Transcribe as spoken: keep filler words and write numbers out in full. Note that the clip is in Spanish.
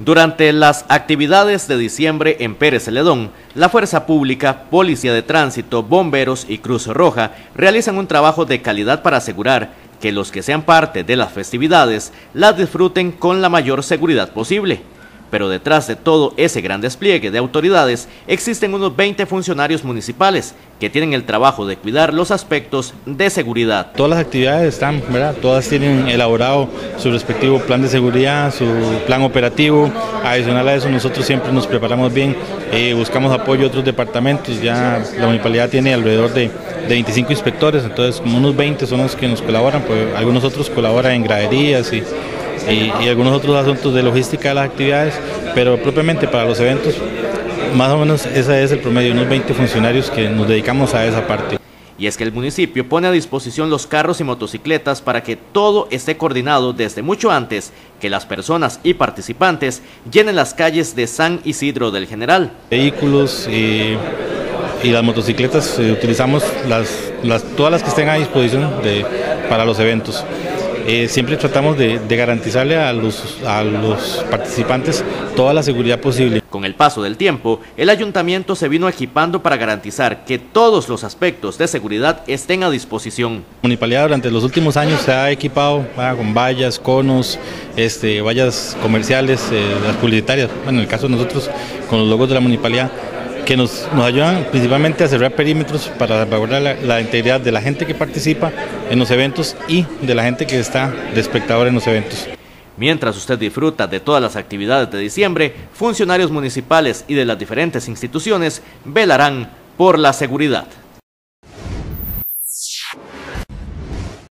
Durante las actividades de diciembre en Pérez Celedón, la Fuerza Pública, Policía de Tránsito, Bomberos y Cruz Roja realizan un trabajo de calidad para asegurar que los que sean parte de las festividades las disfruten con la mayor seguridad posible. Pero detrás de todo ese gran despliegue de autoridades existen unos veinte funcionarios municipales que tienen el trabajo de cuidar los aspectos de seguridad. Todas las actividades están, ¿verdad? Todas tienen elaborado su respectivo plan de seguridad, su plan operativo. Adicional a eso, nosotros siempre nos preparamos bien, eh, buscamos apoyo de otros departamentos. Ya la municipalidad tiene alrededor de, de veinticinco inspectores, entonces como unos veinte son los que nos colaboran, pues algunos otros colaboran en graderías y Y, y algunos otros asuntos de logística de las actividades, pero propiamente para los eventos, más o menos ese es el promedio, unos veinte funcionarios que nos dedicamos a esa parte. Y es que el municipio pone a disposición los carros y motocicletas para que todo esté coordinado desde mucho antes que las personas y participantes llenen las calles de San Isidro del General. Vehículos y, y las motocicletas, eh, utilizamos las, las, todas las que estén a disposición de, para los eventos. Eh, siempre tratamos de, de garantizarle a los, a los participantes toda la seguridad posible. Con el paso del tiempo, el ayuntamiento se vino equipando para garantizar que todos los aspectos de seguridad estén a disposición. La municipalidad durante los últimos años se ha equipado ah, con vallas, conos, este, vallas comerciales, eh, las publicitarias, bueno, en el caso de nosotros con los logos de la municipalidad, que nos, nos ayudan principalmente a cerrar perímetros para salvaguardar la, la integridad de la gente que participa en los eventos y de la gente que está de espectador en los eventos. Mientras usted disfruta de todas las actividades de diciembre, funcionarios municipales y de las diferentes instituciones velarán por la seguridad.